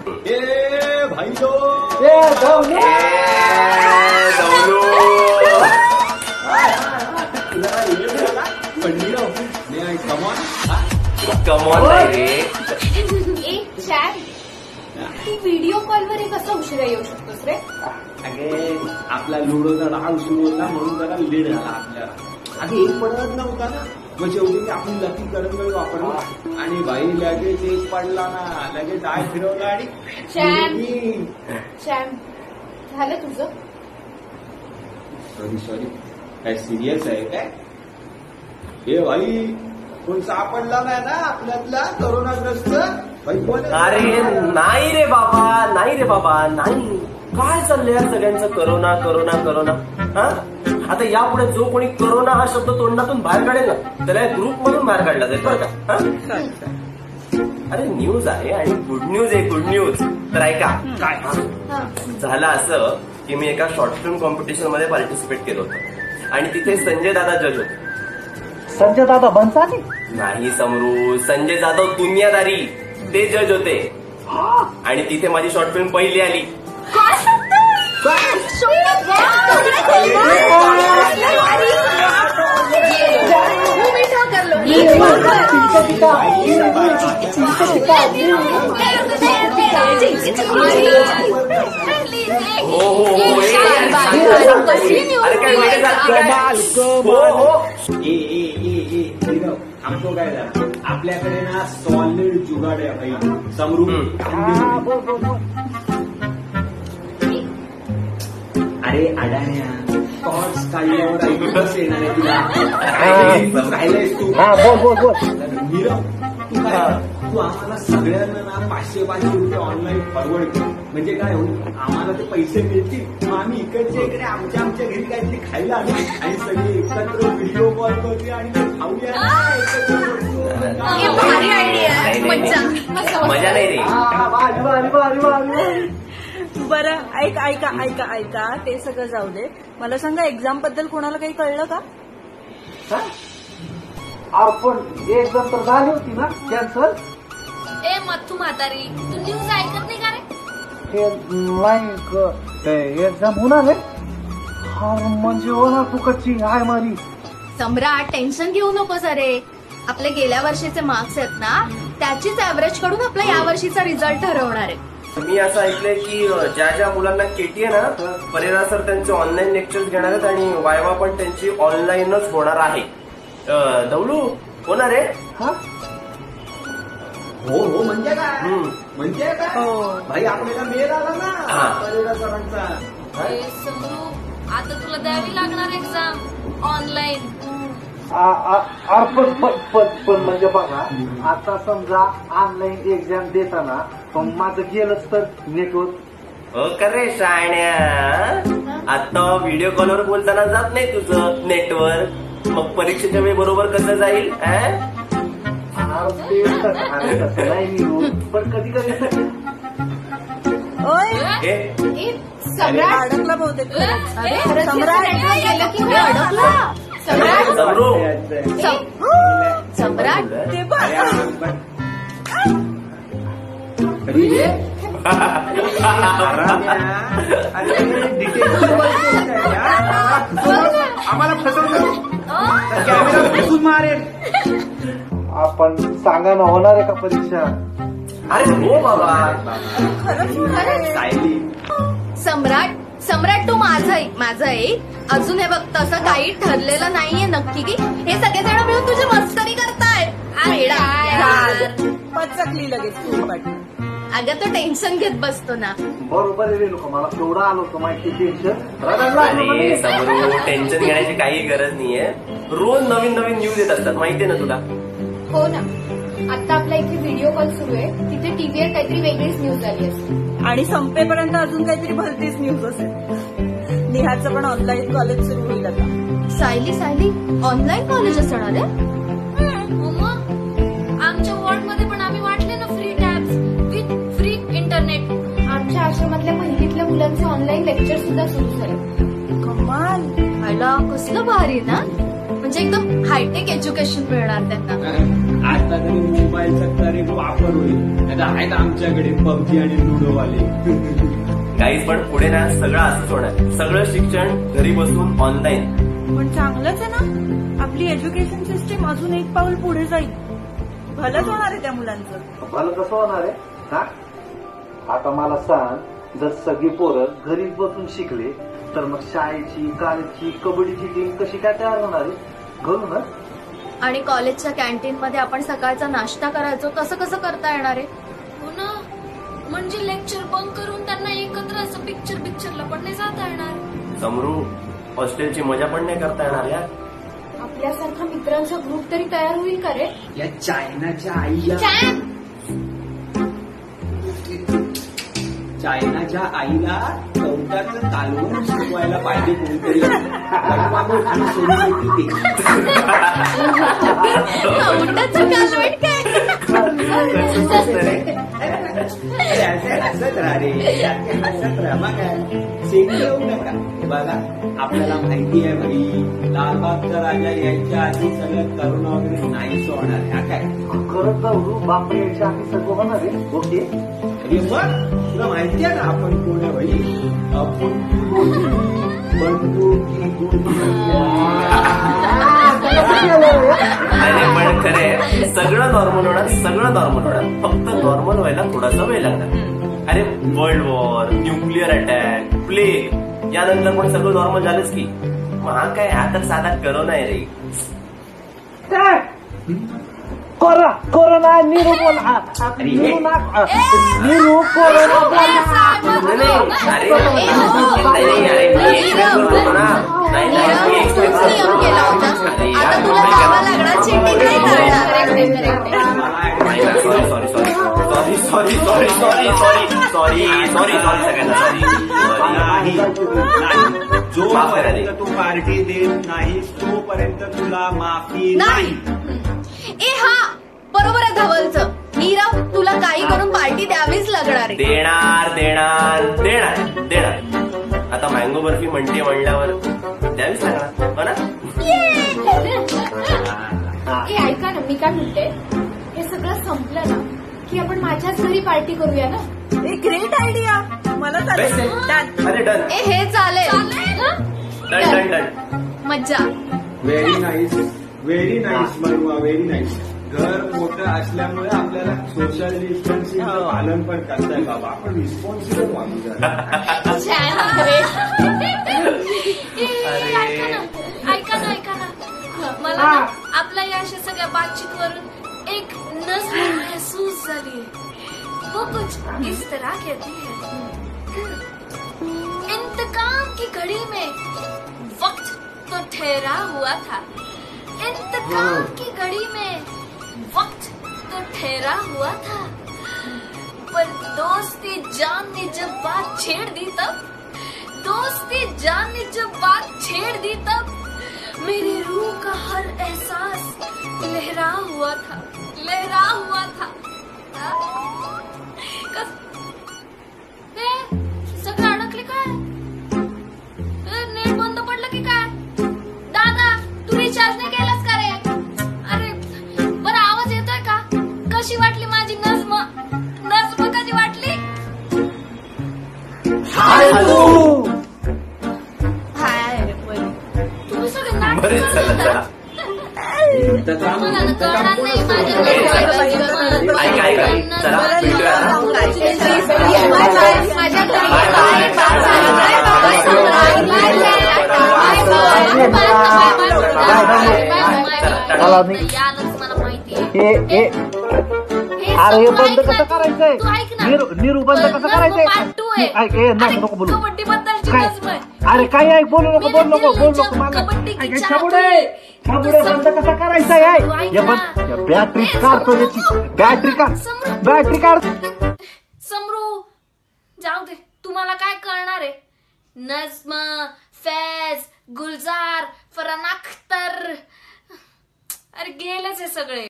भाई लो कमॉन रे. तू व्हिडिओ कॉलवर कसा उशिरा येऊ शकतोस रे? अगे आपला लुडोचा डाव सुरू होता म्हणून जरा लेट झाला आपल्याला. आधी एक पडत नव्हता ना, मग शेवटी आपण लकी करंगळी वापरला आणि बाई लगेच एक पडला ना, लगेच आय फिरवला आणि शॅम झालं तुझं? सॉरी काय सिरियस आहे काय? हे भाई कोण सापडला नाही ना आपल्यातला करोनाग्रस्त? अरे नाही रे बाबा नाही. काय चाललंय या सगळ्यांचं करोना करोना करोना. हा आता यापुढे जो कोणी करोना हा शब्द तोंडातून बाहेर काढेल ना त्याला ग्रुप मधून बाहेर काढला जाईल बरं का. अरे न्यूज आहे आणि गुड न्यूज आहे. गुड न्यूज तर ऐका. काय झालं असं की मी एका शॉर्ट फिल्म कॉम्पिटिशन मध्ये पार्टिसिपेट केलं होतं आणि तिथे संजय दादा जज होते. संजय दादा बनसाली नाही समरू, संजय जाधव दुनियादारी ते जज होते आणि तिथे माझी शॉर्ट फिल्म पहिली आली. आमचं काय झालं आपल्याकडे ना सॉलिड जुगाड आहे भाई. समरू अरे अडाण्या टॉर्च काढल्यावर ऐकूच येणार आहे तुला. राहिलायस तू. बोल नीरव तू आम्हाला सगळ्यांना ना 500 रुपये ऑनलाईन फॉरवर्ड कर. म्हणजे काय होईल आम्हाला ते पैसे मिळतील. मग आम्ही इकडच्या इकडे आमच्या घरी काहीतरी खायला आणू आणि सगळे एकत्र व्हिडिओ कॉल करूया आणि खाऊया. मजा नाही रे. बरं ऐका ते सगळं जाऊ दे. मला सांगा एक्झाम बद्दल कोणाला काही कळलं का? आपण एक्झाम तर झाली होती ना कॅन्सल. मथू म्हातारी तू न्यूज ऐकत नाही का रे? नाही एक्झाम होणार आहे म्हणजे होणार फुकटची हाय मारी. सम्राट टेन्शन घेऊ नकोस. अरे आपले गेल्या वर्षीचे मार्क्स आहेत ना त्याचीच ऍव्हरेज कडून आपला या वर्षीचा रिझल्ट ठरवणार आहे. मी असं ऐकलंय की ज्या मुलांना केटी आहे ना परेरा सर त्यांचे ऑनलाईन लेक्चर्स घेणार आहेत आणि वायवा पण त्यांची ऑनलाईनच होणार आहे. दौलू होणार आहे? हो म्हणजे काय भाई आपल्याला मेल आला ना परेरा सरांचा. समरू आता तुला द्यावी लागणार एक्झाम ऑनलाईन. पण म्हणजे बघा आता समजा ऑनलाईन एक्झाम देताना पण माझं गेलंच तर नेटवर्क. हो करे शाण्या आता व्हिडिओ कॉलवर बोलताना जात नाही तुझं नेटवर्क. मग परीक्षेच्या वेळी बरोबर कसं जाईल? पण कधी सम्राट अडकला बहुतेक. सम्राट ते आम्हाला फसवून मारेल. आपण सांगा ना होणार आहे का परीक्षा? अरे हो बाबा. सम्राट तू माझं ऐक. अजून हे बघ तसं काही ठरलेलं नाहीये नक्की की हे सगळेजण मिळून तुझी मस्करी करतायत. पचकली लगेच तू पाठी. अगं तो टेन्शन घेत बसतो ना. बरोबर आहे लोक मला तेवढं आलो होतं माहिती टेन्शन. अरे समरू टेन्शन घेण्याची काही गरज नाहीये. रोज नवीन न्यूज येत असतात माहितीये ना तुला. हो ना. आता आपला इथे व्हिडिओ कॉल सुरू आहे तिथे टीव्हीवर काहीतरी वेगळीच न्यूज आली असते आणि संपेपर्यंत अजून काहीतरी भलतीच न्यूज असेल. निहाचं पण ऑनलाईन कॉलेज सुरू होईल आता. सायली ऑनलाईन कॉलेज असणार आहे? आमच्या वॉर्डमध्ये पण आम्ही वाटले ना free tabs with free internet. आमच्या आश्रमातल्या पहिलीतल्या मुलांचे ऑनलाईन लेक्चर सुद्धा सुरू झाले. कमाल. मला कसलं भारी ना. म्हणजे एकदम हायटेक एज्युकेशन मिळणार त्यांना. आता तरी मोबाईलचा तरी वापर होईल. आता आहेत आमच्याकडे पबजी आणि लुडोवाले. काहीच पण पुढे ना सगळं असंच होणार. सगळं शिक्षण घरी बसून ऑनलाईन. पण चांगलंच आहे ना, आपली एज्युकेशन सिस्टीम अजून एक पाऊल पुढे जाईल. भलंच होणार आहे त्या मुलांचं. मला कसं होणार आहे हा? आता मला सांग, जर सगळी पोरं घरीच बसून शिकले तर मग शाळेची, कॉलेजची, कबड्डीची टीम कशी काय तयार होणार आहे? घरूनच. आणि कॉलेजच्या कॅन्टीन मध्ये आपण सकाळचा नाश्ता करायचो, तसं कसं करता येणार आहे? हो ना, म्हणजे लेक्चर बंक करून त्यांना एकत्र असं पिक्चरला पण नाही जाता येणार. समरू, हॉस्टेलची मजा पण नाही करता येणार यार. आपल्यासारखा मित्रांचा ग्रुप तरी तयार होईल का रे? या चायनाच्या आईला चौथ्याचं कालवण शिकवायला पाहिजे कोणतरी. कवटाचं कालवण काय? हसत राहा रे, हसत राहा. मग काय शेती येऊ नका. बघा, आपल्याला माहिती आहे भाई, लालबागचा राजा यायच्या आधी सगळं करोना वगैरे नाहीच होणार. ह्या काय खरंच जाऊ बाप यायच्या आधी सगळं होणार आहे. ओके, मग तुला माहिती आहे ना आपण कोण आहे भाई? आपण बंदुकी अरे पण खरे सगळं नॉर्मल होणार, सगळं नॉर्मल होणार. फक्त नॉर्मल व्हायला थोडासा वेळ लागणार. अरे world war, nuclear attack, plague, यानंतर पण सगळं नॉर्मल झालंच की. मग हा काय, हा तर साधा करोना आहे रे. कोरोना निरू बोला, निरू कोरोना मी एक्सप्लेन करतो ना. नाही मी एक्सप्लेन आता तुला जावं लागणार, चेटिंग नाही करणार. सॉरी सगळ्यांना नाही. जोपर्यंत तू पार्टी देत नाही तोपर्यंत तुला माफी नाही. ए हा, बरोबर आहे धवलचं. नीरव, तुला काही करून पार्टी द्यावीच लागणार आहे. देणार. आता मँगो बर्फी म्हणल्यावर द्यावीच लागणार, हो ना? ऐका ना, मी काय म्हणते, हे सगळं संपलं ना की आपण माझ्याच घरी पार्टी करूया ना. एक ग्रेट आयडिया. मला चालेल. अरे डन. ए हे चालेल. डन. मज्जा. व्हेरी नाईस मरुआ, व्हेरी नाईस. घर मोठं असल्यामुळे आपल्याला सोशल डिस्टन्सिंगचं पालन पण करताय बाबा. आपण रिस्पॉन्सिबल माणूस ऐका ना, मला ना आपल्या या अशा सगळ्या बातचीत वरून एक नजर महसूस झाली. वो कुछ इस तरह कहती है, इंतकाम की घड़ी में वक्त तो ठहरा हुआ था, इंतकाम की घड़ी में वक्त तो ठहरा हुआ था, पर दोस्ती जान ने जब बात छेड़ दी तब, दोस्ती जान ने जब बात छेड़ दी तब, मेरी रूह का हर एहसास लहरा हुआ था. सगळं अडकले काय? नेट बंद पडलं की काय? दादा, तू रिचार्ज नाही केलास का रे? अरे बरं, आवाज येतोय का? कशी वाटली माझी नजम कशी वाटली? तुम्ही सगळे नाटक बरेच झालं जरा. मला ना कळणार नाही माझ्या ऐका चला भेटूया. माझ्या मला माहिती. अरे बंद कसं करायचंय? निरू बंद कसं करायचंय? नको बोलू. कबड्डी बद्दलची अरे काय ऐक, बोलू नको मला. बंद कसा करायचा? बॅटरी काढतो याची. बॅटरी काढ. समरू, जाऊ दे, तुम्हाला काय कळणार आहे? नज्म, फैज, गुलजार, फरहान अख्तर, अरे गेलेच हे सगळे.